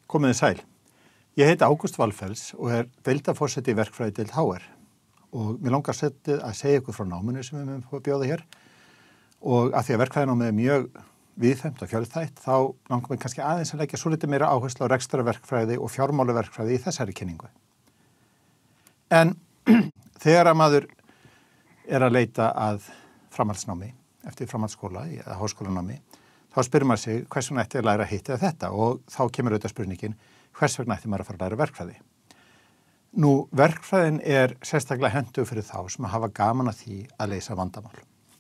Komið þið sæl. Ég heiti Ágúst Valfells og deildarforseti í verkfræðideild HR og mér langar að segja ykkur frá náminu sem við höfum bjóða hér og að því að verkfræðinámið mjög víðfeðmt og fjölþætt þá langar mér kannski aðeins að leggja svolítið meira áherslu á rekstrarverkfræði og fjármálaverkfræði í þessari kynningu. En þegar að maður að leita að framhaldsnámi eftir framhaldsskóla eða háskólanámi þá spyrir maður sig hvers vegna ætti að læra hitt eða þetta og þá kemur auðvitað spurningin hvers vegna ætti maður að fara að læra verkfræði. Nú, verkfræðin sérstaklega hentug fyrir þá sem hafa gaman að því að leysa vandamál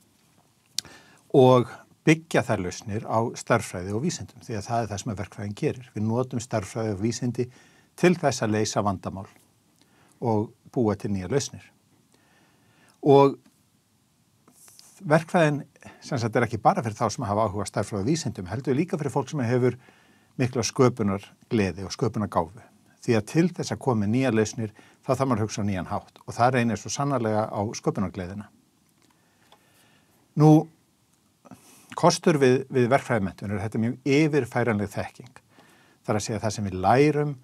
og byggja þær lausnir á stærðfræði og vísindum því að það það sem verkfræðin gerir. Við notum stærðfræði og vísindi til þess að leysa vandamál og búa til nýja lausnir. Og verkfræðin sem sagt ekki bara fyrir þá sem hafa áhuga stærðfræði og vísindum, heldur líka fyrir fólk sem hefur mikla sköpunargleði og sköpunargáfu. Því að til þess að koma nýja lausnir þá þarf maður að hugsa á nýjan hátt og það reynir svo sannarlega á sköpunargleðina. Nú, kostur við verkfræðimenntun þetta mjög yfirfæranleg þekking. Það að segja það sem við lærum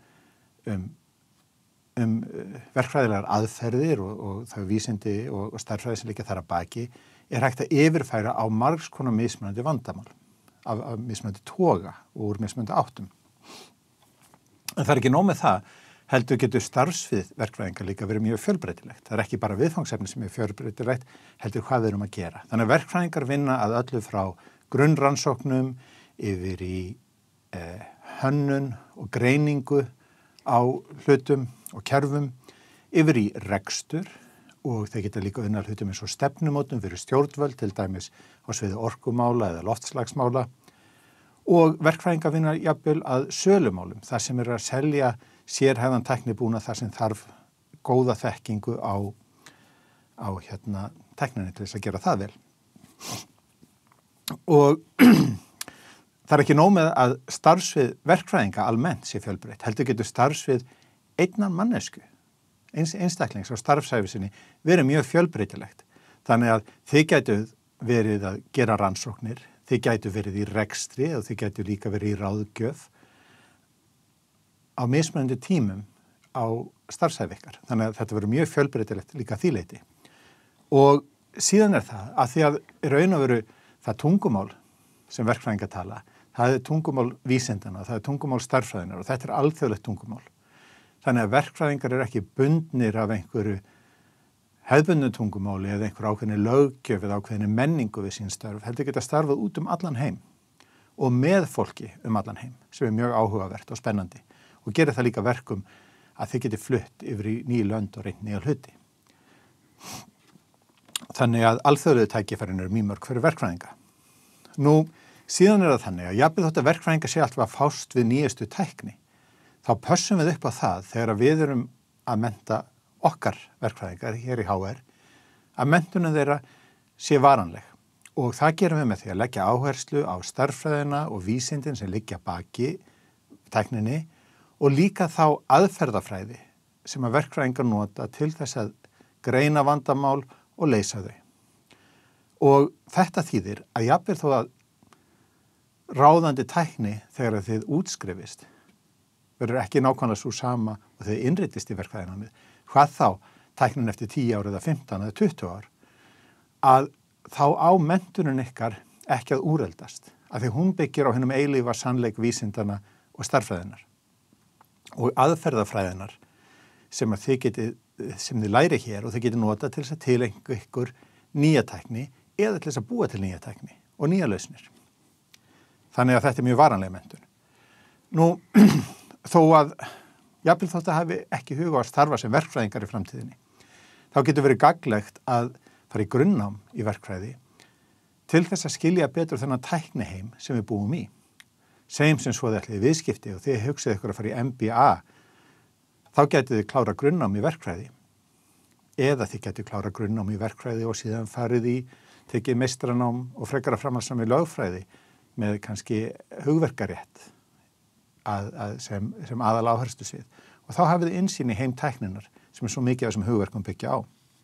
verkfræðilegar aðferðir og þau vísindi og stærðfræði sem líka þar að baki hægt að yfirfæra á margs konar mismunandi vandamál af mismunandi toga og úr mismunandi áttum. En það ekki nóg með það, heldur getur starfsvið verkfræðinga líka verið mjög fjölbreytilegt. Það ekki bara viðfangsefni sem fjölbreytilegt, heldur hvað við erum að gera. Þannig að verkfræðingar vinna að öllu frá grunnrannsóknum yfir í hönnun og greiningu á hlutum og kerfum, yfir í rekstur og þeir geta líka unnað hlutum eins og stefnumótun fyrir stjórnvöld, til dæmis á sviði orkumála eða loftslagsmála og verkfræðingar vinna jafnvel að sölumálum, þar sem að selja sérhæfðan tæknibúnað þar sem þarf góða þekkingu á tækninni til þess að gera það vel. Og það ekki nóg með að starfsvið verkfræðinga almennt sé fjölbreytt, heldur getur starfsvið einnar mannesku, einstaklings á starfsæfi sinni verið mjög fjölbreytilegt. Þannig að þið gætu verið að gera rannsóknir, þið gætu verið í rekstri og þið gætu líka verið í ráðgjöf á mismunandi tímum á starfsæfi ykkar. Þannig að þetta verið mjög fjölbreytilegt líka því leyti. Og síðan það að því að raun og veru það tungumál sem verkfræðingar tala, það tungumál vísindana, það tungumál stærðfræðinnar og þetta alþjóðlegt tungumál. Þannig að verkfræðingar ekki bundnir af einhverju hefðbundnu tungumáli eða einhverju ákveðinni löggjöf eða ákveðinni menningu við sín störf, heldur geta starfað út allan heim og með fólki allan heim, sem mjög áhugavert og spennandi og gerir það líka verkum að þið geti flutt yfir í ný lönd og reynt nýja hluti. Þannig að alþjóðlegu tækifærin mjög mörg fyrir verkfræðinga. Nú, síðan það þannig að jafnvel þótt að verkfræðinga sé alltaf að fást við nýjustu tækni, þá pössum við upp á það þegar við erum að mennta okkar verkfræðingar hér í HR, að menntunum þeirra sé varanleg. Og það gerum við með því að leggja áherslu á stærðfræðina og vísindin sem liggja baki tækninni og líka þá aðferðafræði sem að verkfræðingar nota til þess að greina vandamál og leysa þau. Og þetta þýðir að jafnvel þó að ráðandi tækni þegar þið útskrifist verður ekki nákvæmlega svo sama og þau innritist í verkfræðinámið, hvað þá tæknin eftir 10 ár eða 15 eða 20 ár, að þá á menntunin ykkar ekki að úreldast, að því hún byggir á hinum eilífa sannleik vísindana og stærðfræðinar og aðferðafræðinar sem þið læri hér og þið getið nota til þess að tileinka ykkur nýja tækni eða til þess að búa til nýja tækni og nýja lausnir. Þannig að þetta mjög varanleg menntun. Nú, þó að jafnvel þótt að hafi ekki huga á að starfa sem verkfræðingar í framtíðinni, þá getur verið gagnlegt að fara í grunnnám í verkfræði til þess að skilja betur þennan tækniheim sem við búum í. Segjum sem svo þið ætlið viðskipti og þið hugsið ykkur að fara í MBA, þá getið þið klára grunnnám í verkfræði eða þið getið klára grunnnám í verkfræði og síðan farið í tekið meistaranám og frekara framhaldsnám í lögfræði með kannski hugverkarétt sem aðal áherslu svið. Og þá hafið þið innsýn í heim tækninnar sem svo mikið af þessum hugverkum byggja á.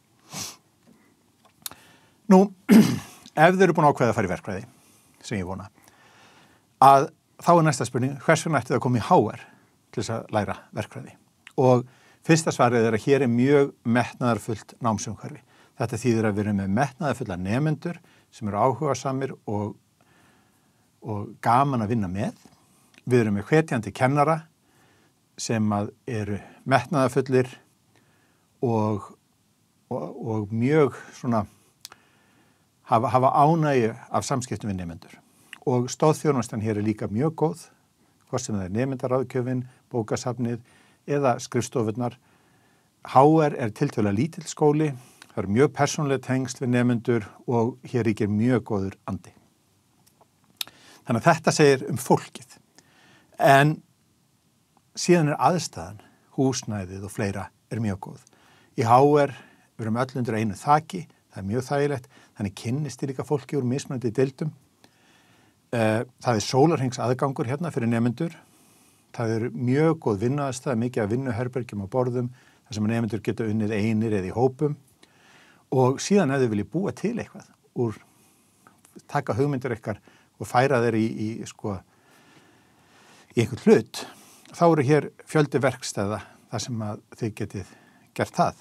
Nú, ef þið eru búin að ákveða að fara í verkfræði, sem ég vona, að þá næsta spurning, hvers vegna ætti það að koma í HR? til þess að læra verkfræði. Og fyrsta svarið að hér mjög metnaðarfullt námsumhverfi. Þetta þýðir að við erum með metnaðarfulla nemendur sem eru áhugasamir og gaman að vinna með. Við erum með hvetjandi kennara sem eru metnaðarfullir og mjög svona hafa ánægju af samskiptum við nemendur. Og stoðþjónustan hér líka mjög góð, hvort sem það nemendaráðgjöfin, bókasafnið eða skrifstofurnar. HR tiltölulega lítill skóli, það eru mjög persónuleg tengsl við nemendur og hér ríkir mjög góður andi. Þannig að þetta segir fólkið. En síðan aðstæðan, húsnæðið og fleira mjög góð. Í HR við erum öll undir einu þaki, það mjög þægilegt, þannig kynnist líka fólki úr mismunandi deildum. Það sólarhrings aðgangur hérna fyrir nemendur. Það mjög góð vinnuaðstæða, mikið af vinnuherbergjum og borðum, þar sem nemendur geta unnið einir eða í hópum. Og síðan ef þau vilja búa til eitthvað, taka hugmyndir ykkar og færa þeir í einhvern hlut, þá hér fjöldi verkstæða þar sem þið getið gert það.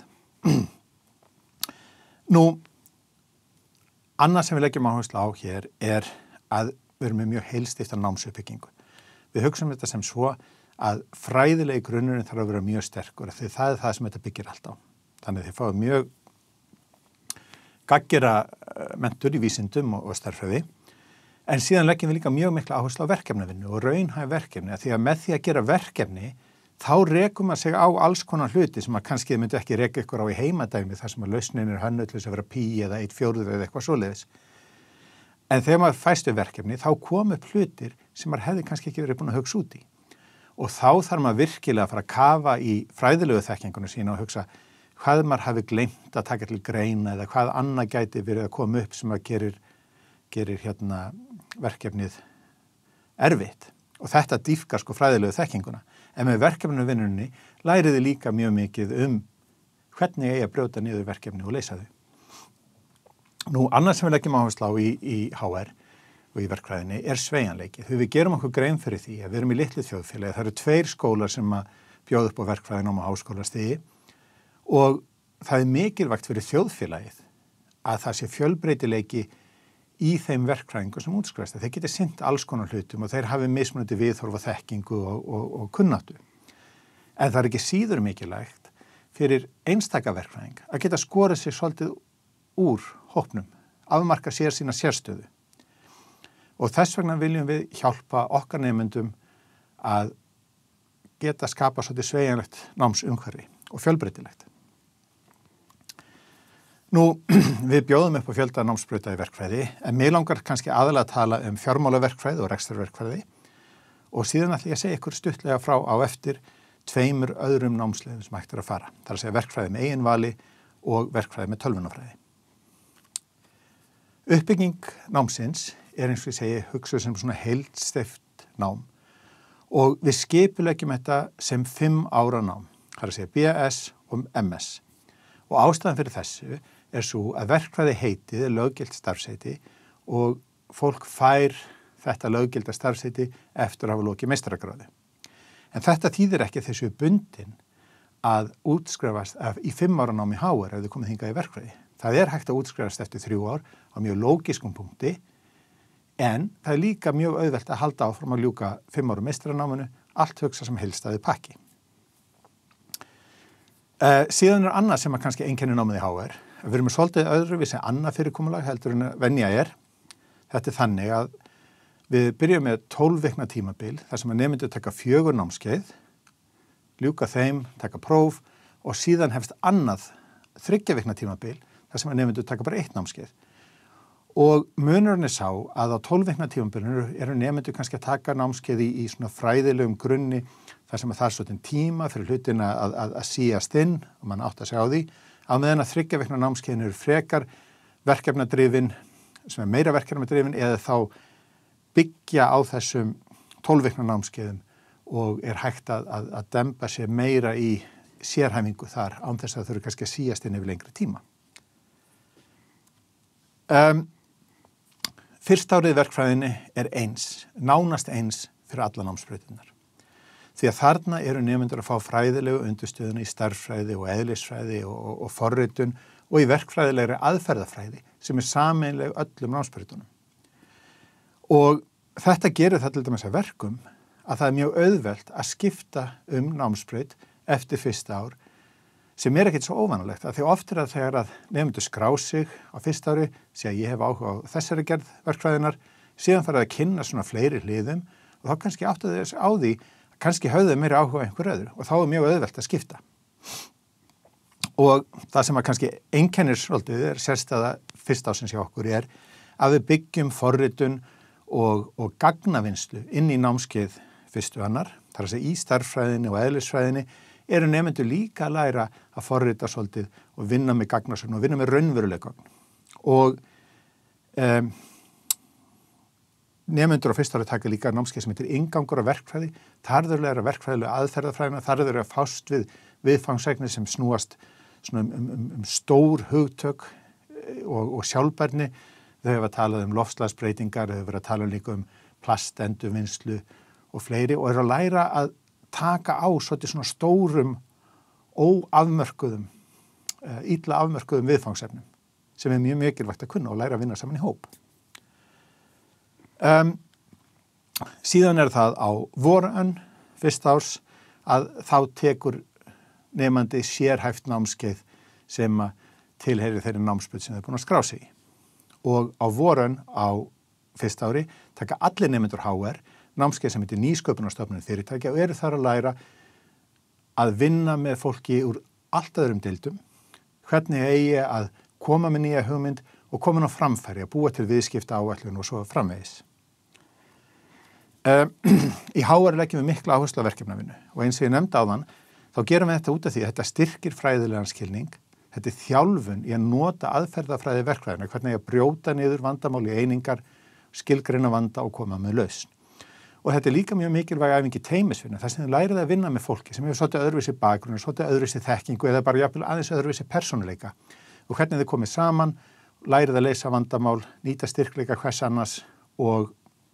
Nú, annað sem við leggjum áherslu á hér að við erum með mjög heilstifta námsuppbyggingu. Við hugsum þetta sem svo að fræðilegi grunnurinn þarf að vera mjög sterkur, því það það sem þetta byggir allt á. Þannig að þið fáið mjög gagngera menntun í vísindum og stærðfræði, en síðan leggjum við líka mjög mikla áherslu á verkefnavinnu og raunhæf verkefni, því að með því að gera verkefni þá rekum maður sig á alls konar hluti sem kannski myndi ekki reka ykkur á í heimadæmi þar sem lausnin hönnuð til þess að vera pí eða 1/4 eða eitthvað svoleiðis. En þegar maður fæst við verkefni þá kom upp hlutir sem maður hefði kannski ekki verið búin að hugsa út í. Og þá þarf maður virkilega að fara að kafa í fræðilegu þekkingunum sína og hugsa hvað maður hafi gleymt að taka til greina eða hvað annað gæti verið að koma upp sem að gerir verkefnið erfitt. Og þetta dýpkar fræðilegu þekkinguna. En með verkefnavinnunni læriði líka mjög mikið hvernig eigi að brjóta niður verkefni og leysa þau. Nú, annað sem við leggjum áherslu á í HR og í verkfræðinni sveigjanleiki. Þegar við gerum okkur grein fyrir því að við erum í litlu þjóðfélagi, það eru 2 skólar sem bjóða upp á verkfræðinám á háskólastigi og það mikilvægt fyrir þjóðfélagið að það sé fjölbreytileiki í þeim verkfræðingum sem útskrifast. Þeir geti sinnt alls konar hlutum og þeir hafi mismunandi viðhorf og þekkingu og kunnáttu. En það ekki síður mikilvægt fyrir einstaka verkfræðing að geta skorið sig svolítið úr hópnum, afmarka sér sína sérstöðu. Og þess vegna viljum við hjálpa okkar nemendum að geta skapa svolítið sveigjanlegt námsumhverfi og fjölbreytilegt. Nú, við bjóðum upp á fjölda námsbrauta í verkfræði, en mig langar kannski aðalega að tala fjármálaverkfræði og rekstrarverkfræði og síðan ætla ég að segja ykkur stuttlega frá á eftir 2 öðrum námsleiðum sem hægt að fara. Það að segja verkfræði með eiginvali og verkfræði með tölvunarfræði. Uppbygging námsins eins og ég segi hugsuð sem svona heildsteypt nám og við skipuleggjum þetta sem 5 ára nám. Það að segja BS og MS. Og ástæðan fyrir þessu svo að verkfræði heitið löggilt starfsheiti og fólk fær þetta löggilda starfsheiti eftir að hafa lokið meistaragráðu. En þetta þýðir ekki þessu bundin að útskrifast í 5 ára námi HR ef þið komið hingað í verkfræði. Það hægt að útskrifast eftir 3 ár á mjög lógiskum punkti, en það líka mjög auðvelt að halda áfram að ljúka 5 ára meistaranáminu, allt hugsa sem heildstæði pakki. Síðan annað sem kannski einkennir námið í HR. Við erum svolítið öðruvísi annað fyrirkomulag heldur en venja Þetta þannig að við byrjum með 12 vikna tímabil þar sem nemendur taka 4 námskeið, ljúka þeim, taka próf og síðan hefst annað 3 vikna tímabil þar sem nemendur taka bara 1 námskeið. Og munurinn sá að á 12 vikna tímabilinu nemendur kannski að taka námskeið í svona fræðilegum grunni þar sem það svolítið tíma fyrir hlutina að síast inn og mann átt að segja á því. Á meðan að 3 vikna námskeiðin frekar verkefnadrifin, sem meira verkefnadrifin eða þá byggja á þessum 12 vikna námskeiðum og hægt að demba sér meira í sérhæfingu þar án þess að þau eru kannski að síast inn yfir lengri tíma. Fyrsta árið verkfræðinni eins, nánast eins fyrir alla námsbrautirnar. því að þarna eru nemendur að fá fræðilegu undirstöðuna í stærðfræði og eðlisfræði og forritun og í verkfræðilegri aðferðafræði sem sameiginleg öllum námsbrautunum. Og þetta gerir það til dæmis að verkum að það mjög auðvelt að skipta námsbraut eftir fyrsta ár sem ekkert svo óvanalegt að því oft að þegar að nemendur skrá sig á fyrsta ári, sé að ég hef áhuga á þessari gerð verkfræðinar, síðan farið að kynna svona fleiri hliðum og þá kannski áttu þess á því að kannski höfðu meiri áhuga á einhver öðru og þá mjög auðvelt að skipta. Og það sem að kannski einkennir svolítið sérstæða fyrsta ásins hjá okkur að við byggjum forritun og gagnavinnslu inn í námskeið fyrstu annar, þar að segja í stærðfræðinni og eðlisfræðinni eru nemendur líka að læra að forrita svolítið og vinna með gagnasögn og vinna með raunveruleg gögn. Og nemendur á fyrsta ári taka líka námskeið sem heitir inngangur á verkfræði, þar þurfa að læra verkfræðilega aðferðafræðina, þar þurfa að fást við viðfangsefni sem snúast svona stór hugtök og sjálfbærni. Þau hefur að tala loftslagsbreytingar, þau hefur að tala líka plastendurvinnslu og fleiri og eru að læra að taka á svona stórum, óafmörkuðum, illa afmörkuðum viðfangsefnum sem mjög mikilvægt að kunna og læra að vinna saman í hóp. Síðan það á vorönn fyrsta árs að þá tekur nemandi sérhæft námskeið sem tilheyrir þeirri námsbraut sem þau búin að skrá sig í. Og á vorönn á fyrsta ári taka allir nemendur HR námskeið sem heitir nýsköpunarstofnun fyrirtækja og eru þar að læra að vinna með fólki úr allt öðrum deildum, hvernig eigi að koma með nýja hugmynd og koma á framfæri, að búa til viðskipta áætlun og svo framvegis. Í HR leggjum við mikla áherslu á verkefnavinnu og eins og ég nefndi áðan, þá gerum við þetta út af því að þetta styrkir fræðilegan skilning, þetta þjálfun í að nota aðferðafræði verkfræðina, hvernig að brjóta niður vandamál í einingar, skilgreina vanda og koma með lausn. Og þetta líka mjög mikilvæg æfingi teymisvinnu, þar sem þið lærið að vinna með fólki sem hefur svolítið öðruvísi bakgrunn, svolítið öðruvísi þekkingu eða bara jafnvel aðeins öðruvísi persónuleika. Og hvernig þið komið saman, lærið að leysa vandamál, nýta styrkleika hvers annars og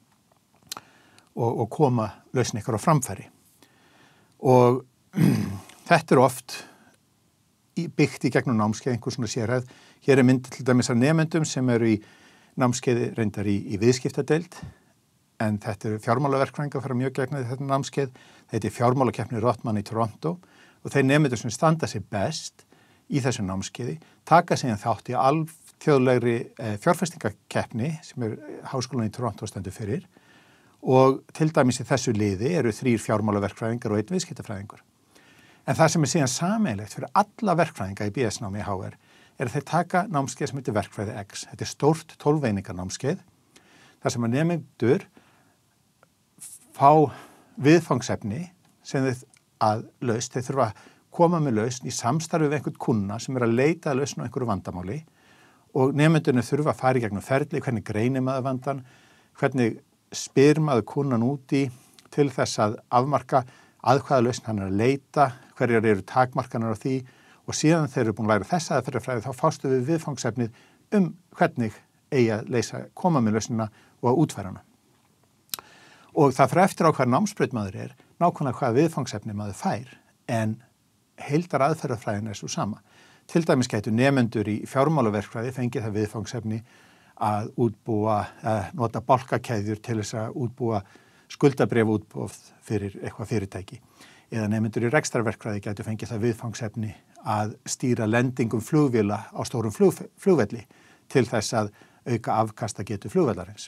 koma lausn ykkur á framfæri. Og þetta oft byggt í gegnum námskeið, einhver svona sérhæð. Hér mynd til dæmis af nemendum sem eru í námskeiði reyndar í viðskiptadeild, en þetta eru fjármálaverkfræðingar fara mjög gegn þetta námskeið. Þetta fjármálakeppni Rotman í Toronto og þeir nemendur sem standa sig best í þessu námskeiði taka síðan þátt í alþjóðlegri fjárfestingakeppni sem Háskólann í Toronto stendur fyrir og til dæmis í þessu liði eru 3 fjármálaverkfræðingar og 1 viðskiptafræðingur. En það sem síðan sameiginlegt fyrir alla verkfræðinga í BS-námi í HR að þeir taka námskeið sem heitir verkfræði X. Þetta stórt 12 eininga námskeið þar sem að nemendur fá viðfangsefni sem þeir þurfa að koma með lausn í samstarfi við einhvern kunna sem að leita að lausn á einhverju vandamáli og nemendurinn þurfa að fara í gegnum ferli, hvernig greinir maður vandan, hvernig spyr maður kunnan úti til þess að afmarka að hvaða lausn hann að leita, hverjar eru takmarkanir á því og síðan þeir eru búin að læra þessa aðferðafræði þá fástu við viðfangsefnið hvernig eigi að koma með lausnina og að útfæra hana. Og það fyrir eftir á hvað námsbraut maður nákvæmlega hvað viðfangsefni maður fær, en heildar aðferðafræðin svo sama. Til dæmis gætu nemendur í fjármálaverkfræði fengið það viðfangsefni að nota bálkakeðjur til þess að útbúa skuldabréfaútboð fyrir eitthvað fyrirtæki. Eða nemendur í rekstrarverkfræði gætu fengið það viðfangsefni að stýra lendingum flugvéla á stórum flugvelli til þess að auka afkastagetu flugvellarins.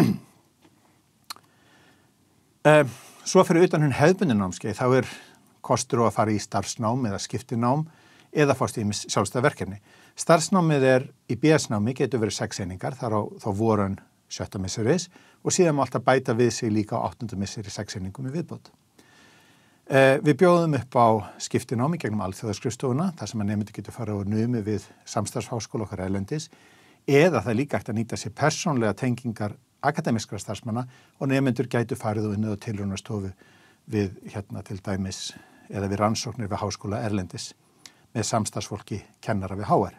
Svo fyrir utan hefðbundin námskeið þá kostur að fara í starfsnám eða skiptinám eða fást í sjálfstæð verkefni. Starfsnámið í BS-námi getur verið 6 einingar, þá vorönn 7. misseris og síðan má alltaf bæta við sig líka á 8. misseri 6 einingum í viðbót. Við bjóðum upp á skiptinámi gegnum alþjóðaskrifstofuna, þar sem að nemendur getur farið á numi við samstarfsháskóla okkar erlendis, eða það líka hægt að nýta sér persónlega tengingar akademiskra starfsmanna og nemendur gætu farið og unnið á tilraunastofu við til dæmis eða við rannsóknir við háskóla erlendis með samstarfsfólki kennara við HR.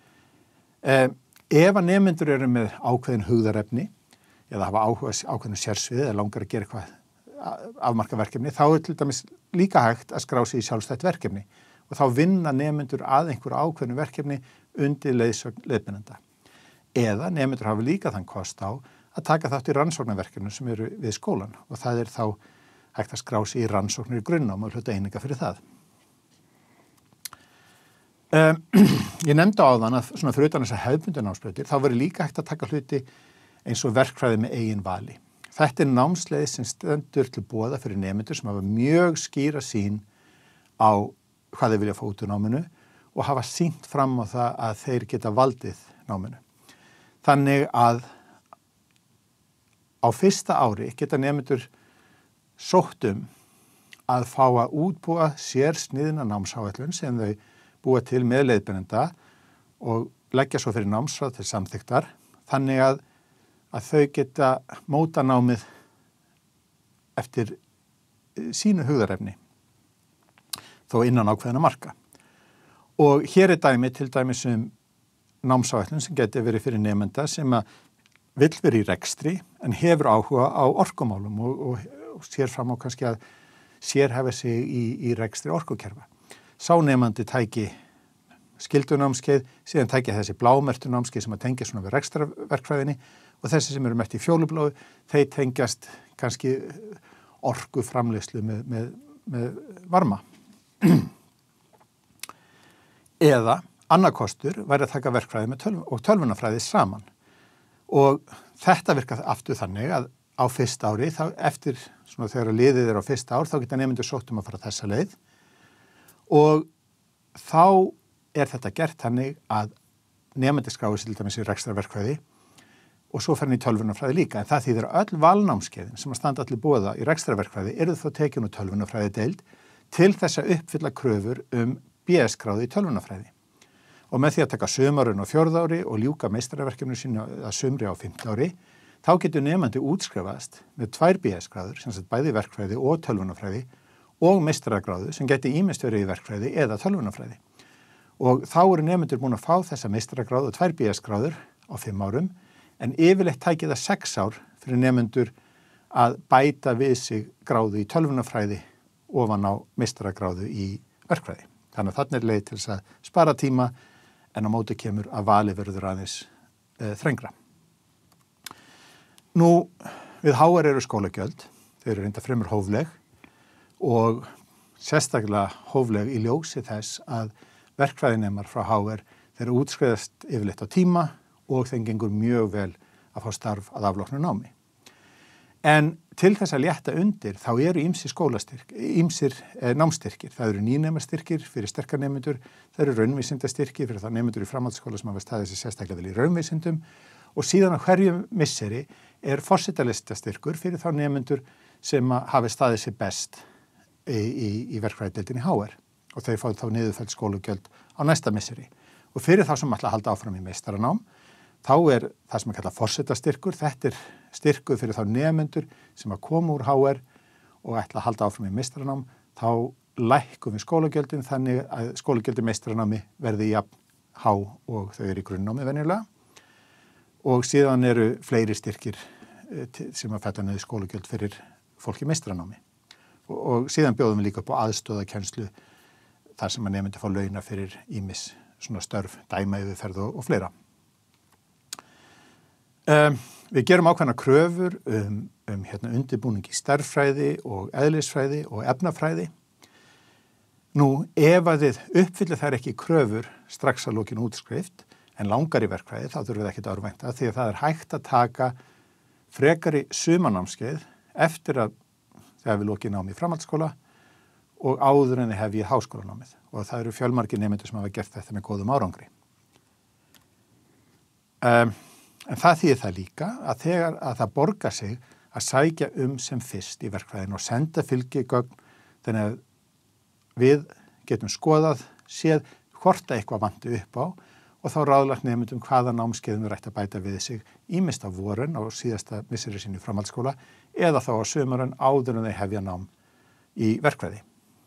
Ef að nemendur eru með ákveðin hugðarefni eða hafa áhuga ákveðin sérsvið eða langar að gera eitthvað afmarka verkefni, þá til dæmis líka hægt að skrá sig í sjálfstætt verkefni og þá vinna nemendur að einhverju ákveðnu verkefni undir leiðsögn leiðbeinanda. Eða nemendur hafa líka þann kost á að taka þátt í rannsóknarverkefnum sem eru við skólan og það þá hægt að skrá sig í rannsóknir í grunnnám og hluta eininga fyrir það. Ég nefndi áðan að svona fyrir utan þessar hefðbundnu námsbrautir þá verður líka hægt að taka hluti eins og verkfræði með eigin vali. Þetta námsleið sem stendur til boða fyrir nemendur sem hafa mjög skýra sýn á hvað þeir vilja fá út úr náminu og hafa sýnt fram á það að þeir geta valdið náminu. Þannig að á fyrsta ári geta nemendur sótt að fá að útbúa sérsniðna námsáætlun sem þau búa til með leiðbeinanda og leggja svo fyrir námsráð til samþykktar þannig að þau geta móta námið eftir sínu hugðarefni þó innan ákveðna marka. Og hér dæmi til dæmis námsáætlun sem geti verið fyrir nemenda sem vill vera í rekstri en hefur áhuga á orkumálum og sér fram á kannski að sérhæfa sig í rekstri orkukerfa. Sá nemandi tæki skyldunámskeið, síðan tæki þessi blámertu námskeið sem að tengja svona við rekstrarverkfræðinni og þessi sem eru merkt í fjólubláu, þeir tengjast kannski orkuframleiðslu með varma. Eða annar kostur væri að taka verkfræði með tölvunarfræði saman. Og þetta virkar aftur þannig að á fyrsta ári, þá eftir svona þegar liðið á fyrsta ár, þá geta nemendur sótt að fara þessa leið. Og þá þetta gert þannig að nemendur skráir sig til dæmis í rekstrarverkfræði og svo fer hann í tölvunarfræði líka. En það þýðir að öll valnámskeiðin sem að standa allir boða í rekstrarverkfræði eru þá tekin úr tölvunarfræði deild til þess að uppfylla kröfur BS-gráðu í tölvunarfræði. Og með því að taka sumarun á 4. ári og ljúka meistaraverkefninu sínu að sumri á 5. ári, þá getur nemandi útskrifast með 2 BS-gráður, sem sagt bæði verkfræði og tölvunarfræði og meistaragráðu sem geti ýmist verið í verkfræði eða tölvunarfræði. Og þá eru nemendur búin að fá þessa meistaragráðu og 2 BS-gráður á 5 árum, en yfirleitt tæki það 6 ár fyrir nemendur að bæta við sig gráðu í tölvunarfræði ofan á meistaragráðu í verkfræði. Þannig að þarna leið til þess að spara tíma en á móti kemur að vali verður aðeins þrengra. Nú, við HR eru skólagjöld, þau eru reynda fremur hófleg og sérstaklega hófleg í ljósi þess að verkfræðinemar frá HR þeir útskriðast yfirleitt á tíma og þeim gengur mjög vel að fá starf að afloknu námi. En til þess að létta undir þá eru ýmsir námstyrkir. Það eru nýnemastyrkir fyrir sterkar nemendur, það eru raunvísindastyrkir fyrir þá nemendur í framhaldsskóla sem hafa staðið sér sérstaklega vel í raunvísindum og síðan á hverjum misseri forsetalistasyrkur fyrir þá nemendur sem hafi staðið sér best í verkfræðideildinni HR og þau fá þá niðurfelld skólagjöld á næsta misseri. Og fyrir þá sem ætla að halda áfram í meistaranám, þá það sem að kalla forsetastyrkur, þetta styrkur fyrir þá nemendur sem að koma úr HR og ætla að halda áfram í meistaranám, þá lækkum við skólagjöldin þannig að skólagjöldin meistaranámi verði jafn há og þau eru í grunnnámi venjulega. Og síðan eru fleiri styrkir sem að fella niður skólagjöld fyrir fólk í meistaranámi. Og síðan bjóðum við líka upp á aðstoðarkennslu þar sem að nemendur fá launa fyrir ýmis svona störf, dæmayfirferð og fleira. Við gerum ákveðna kröfur undirbúning í stærðfræði og eðlisfræði og efnafræði. Nú, ef að þið uppfyllir þær ekki kröfur strax að lokinni útskrift en langar í verkfræði, þá þurfum við ekki að örvænta því að það hægt að taka frekari sumarnámskeið eftir að þegar við lokið námi í framhaldsskóla og áður en hef ég háskólanámið og það eru fjölmargir nemendur sem hafa gert þetta með góðum árangri. En það þýðir það líka að þegar að það borgar sig að sækja sem fyrst í verkfræðin og senda fylgigögn þannig að við getum skoðað, séð hvort eitthvað vanti upp á og þá ráðlagt nemendum hvaða námskeiðum við ætti að bæta við sig ýmist á vorin á síðasta misseri sinni í framhaldsskóla eða þá á sumarinn áður en þau hefja nám í verkfræði.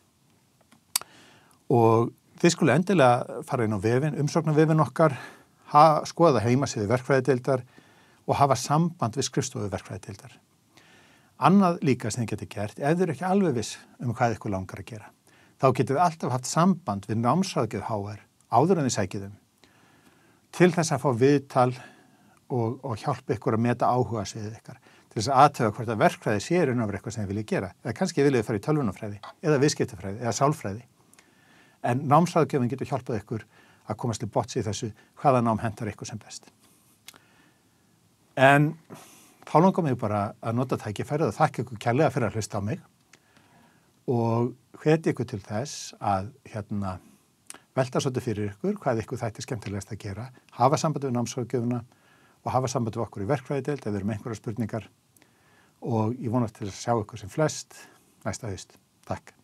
Og þið skulu endilega fara inn á vefinn, umsóknarvefinn okkar, skoða heimasíðu verkfræðideildar og hafa samband við skrifstofu verkfræðideildar. Annað líka sem þið getur gert, ef þið eru ekki alveg viss hvað ykkur langar að gera, þá getur þið alltaf haft samband við námsráðgjöf HR áður en þið sækið til þess að fá viðtal og hjálpa ykkur að meta áhuga sviðið ykkar, til þess að athuga hvort að verkfræði sé raunverulega eitthvað sem þið viljið gera, eða kannski viljið þið fara í tölvunarfræði, eða viðskiptafræði, eða sálfræði. En námsráðgjöfin getur hjálpað ykkur að komast til botns í þessu hvaða nám hentar ykkur sem best. En þá langar mig bara að nota tækifærið og þakka ykkur kærlega fyrir að hlusta á mig og hvet ykkur til þess að velta svolítið fyrir ykkur hvað ykkur þætti skemmtilegast að gera, hafa samband við námsráðgjöfina og hafa samband við okkur í verkfræðideild ef við erum einhverjar spurningar og ég vonast til að sjá ykkur sem flest næsta haust. Takk.